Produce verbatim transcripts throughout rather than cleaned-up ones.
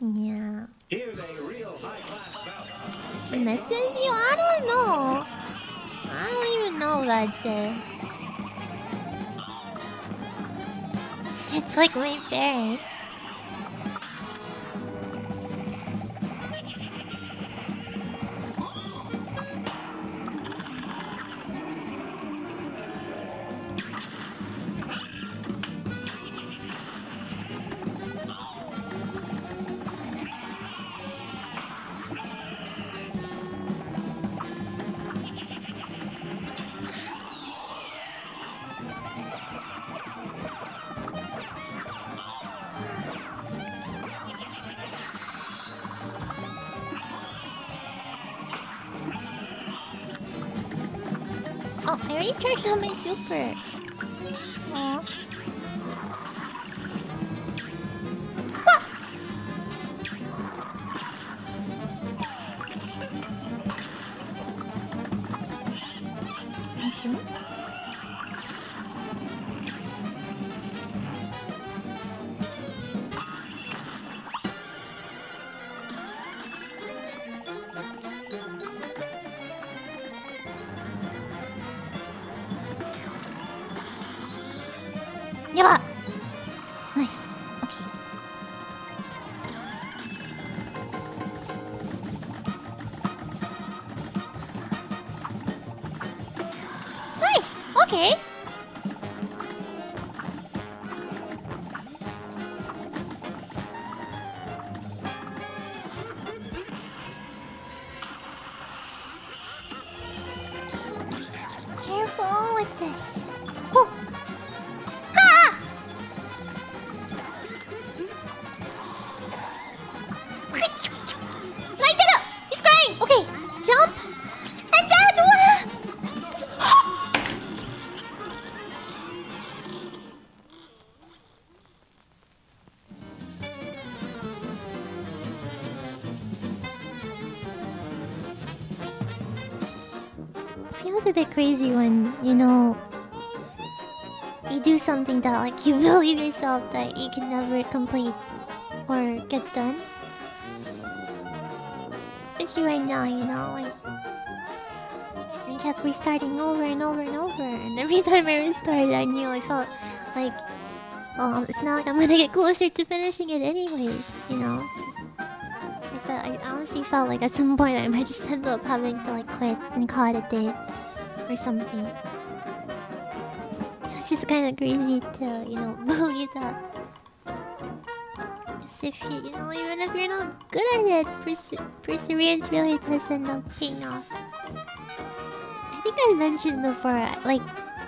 Yeah. Here's a real high-class bout. She misses you? I don't know. I don't even know that's it. It's like my parents. Oh, I already turned on my super. Aw. What? Thank you. Yeah. Nice. Okay. Nice. Okay. Be careful with this. Oh. Ah! No, he did it! He's crying! Okay, jump! And that's what... Feels a bit crazy when, you know... you do something that, like, you believe yourself that you can never complete or get done. Especially right now, you know, like... I kept restarting over and over and over, and every time I restarted, I knew I felt like... well, it's not like I'm gonna get closer to finishing it anyways, you know? It's just, I, felt, I honestly felt like at some point I might just end up having to, like, quit and call it a day. Or something. It's just kind of crazy to, you know, believe that. As if you, you know, even if you're not good at it, perse perseverance really does end up paying off. I think I mentioned before, like...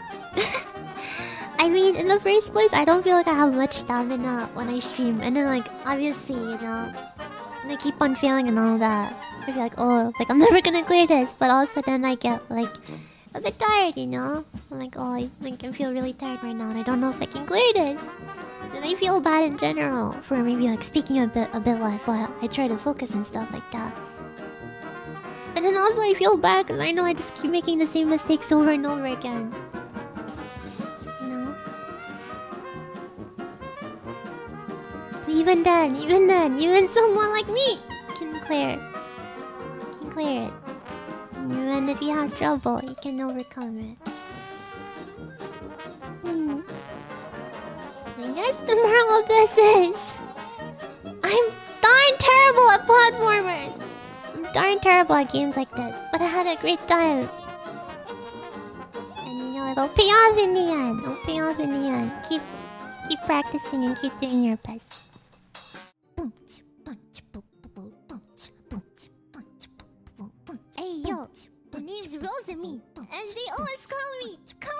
I mean, in the first place, I don't feel like I have much stamina when I stream. And then, like, obviously, you know, I keep on failing and all that. I feel like, oh, like, I'm never gonna clear this. But all of a sudden, I get, like... a bit tired, you know? I'm like, oh, I think I feel really tired right now and I don't know if I can clear this. And I feel bad in general for maybe like speaking a bit a bit less, so I, I try to focus and stuff like that. And then also I feel bad because I know I just keep making the same mistakes over and over again. You know? Even then, even then, even someone like me can clear. Can clear it. Even if you have trouble, you can overcome it. Hmm. I guess the moral of this is... I'm darn terrible at platformers! I'm darn terrible at games like this, but I had a great time. And you know, it'll pay off in the end. It'll pay off in the end. Keep, keep practicing and keep doing your best. Hey yo, the name's Rosamie, and they always call me